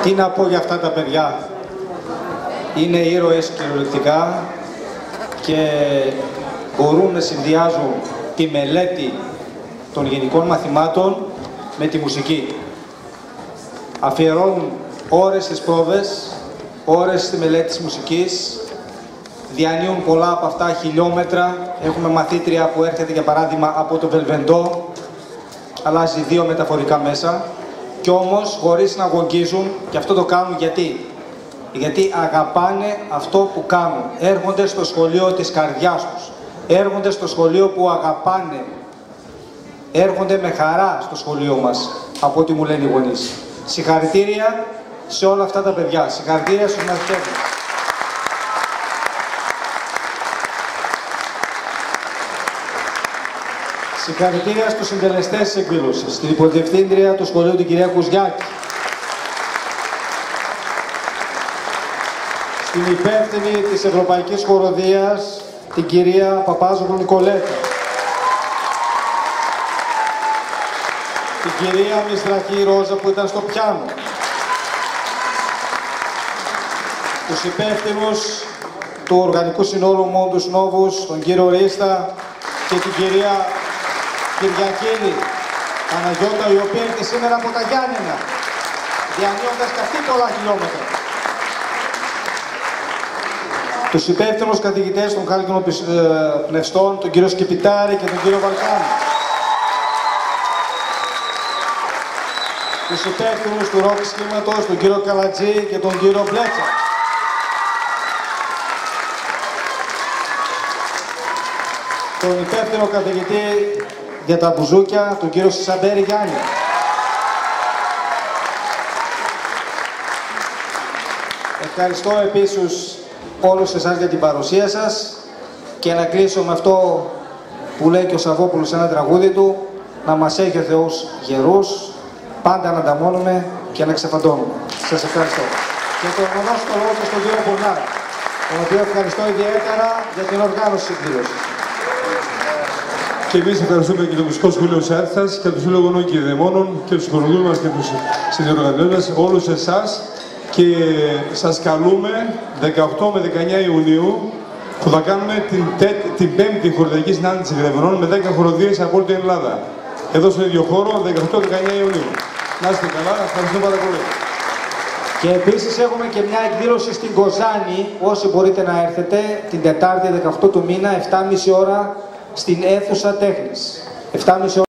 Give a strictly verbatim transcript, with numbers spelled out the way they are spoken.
Τι να πω για αυτά τα παιδιά. Είναι ήρωες κυριολεκτικά και μπορούν να συνδυάζουν τη μελέτη των γενικών μαθημάτων με τη μουσική. Αφιερώνουν ώρες στις πρόβες, ώρες στη μελέτη της μουσικής, διανύουν πολλά από αυτά χιλιόμετρα. Έχουμε μαθήτρια που έρχεται για παράδειγμα από το Βελβεντό, αλλάζει δύο μεταφορικά μέσα, κι όμως χωρίς να αγωνίζουν, και αυτό το κάνουν γιατί. Γιατί αγαπάνε αυτό που κάνουν. Έρχονται στο σχολείο της καρδιάς τους. Έρχονται στο σχολείο που αγαπάνε. Έρχονται με χαρά στο σχολείο μας, από ό,τι μου λένε οι γονείς. Συγχαρητήρια σε όλα αυτά τα παιδιά. Συγχαρητήρια στους μαθητές μας. Συγχαρητήρια στους συντελεστές της εκδήλωσης, στην υποδιευθύντρια του σχολείου την κυρία Κουζιάκη, στην υπεύθυνη της Ευρωπαϊκής Χοροδίας, την κυρία Παπάζογλου Νικολέτα, την κυρία Μισδραχή Ρόζα που ήταν στο πιάνο, τους υπεύθυνους του Οργανικού Συνόλου Μόντους Νόβους, τον κύριο Ρίστα και την κυρία Κυριακίνη Παναγιώτα, η οποία έρχεται σήμερα από τα Γιάννενα, διανύοντας και αυτή πολλά χιλιόμετρα. Τους υπεύθυνους καθηγητές των χάλκινων πνευστών, τον κύριο Σκυπιτάρη και τον κύριο Βαλκάνη. Τους υπεύθυνους του ροκ σχήματος, τον κύριο Καλατζή και τον κύριο Μπλέτσα. Τον υπεύθυνο καθηγητή για τα μπουζούκια, τον κύριο Σισαντέρη Γιάννη. Ευχαριστώ επίσης όλους εσάς για την παρουσία σας και να κλείσω με αυτό που λέει και ο Σαββόπουλος σε ένα τραγούδι του: να μας έχει ο Θεός γερούς, πάντα να ανταμώνουμε και να ξεφαντώνουμε. Σας ευχαριστώ. Και το να δώσω το λόγο και στον κύριο Μπουρνάρα, τον οποίο ευχαριστώ ιδιαίτερα για την οργάνωση της εκδήλωσης. Και εμείς ευχαριστούμε και το Μουσικό Σχολείο Σάρτας και τους Σύλλογο Γονών και Δαιμόνων και τους χοροδούς μας και τους συνδιοργανωτές, όλους εσάς, και σας καλούμε δεκαοκτώ με δεκαεννιά Ιουνίου που θα κάνουμε την, την πέμπτη χοροδιακή συνάντηση Γρεβενών με δέκα χοροδίες από όλη την Ελλάδα. Εδώ στον ίδιο χώρο, δεκαοκτώ με δεκαεννιά Ιουνίου. Να είστε καλά, ευχαριστώ πάρα πολύ. Και επίσης έχουμε και μια εκδήλωση στην Κοζάνη, όσοι μπορείτε να έρθετε, την Τετάρτη δεκαοκτώ του μήνα, επτά και μισή ώρα, στην αίθουσα τέχνης. επτά και μισή